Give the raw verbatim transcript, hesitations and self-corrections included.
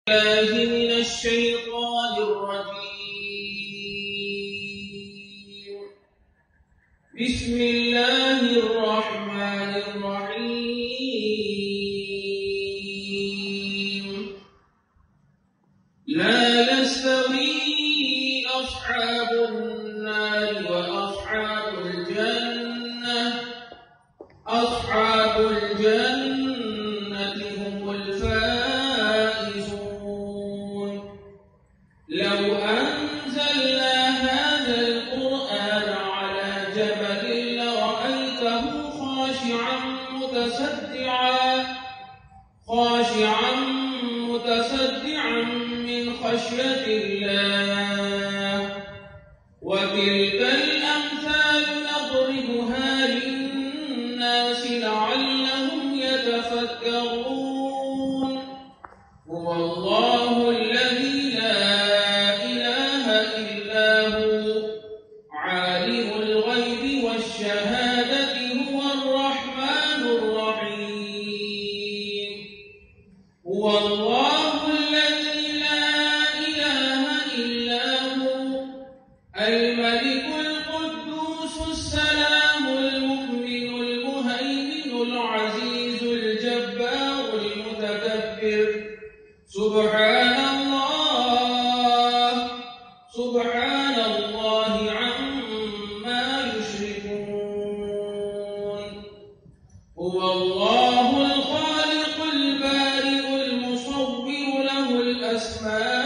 الله من الشيطان الرجيم. بسم الله الرحمن الرحيم. لا يستوي أصحاب النار وأصحاب الجنة أصحاب الجنة هم الفائزون. لو أنزلنا هذا القرآن على جبل لرأيته خاشعا متصدعا خاشعا متصدعا من خشية الله. وتلك الأمثال نضربها للناس لعلهم يتفكرون. هو الله الذي لا إله إلا هو عالم الغيب والشهادة هو الرحمن الرحيم. هو الله الذي لا إله إلا هو الملك القدوس السلام المؤمن المهيمن العزيز الجبار المتكبر. سبحان الله سبحان الله عما يشركون. هو الله الخالق البارئ المصور له الأسماء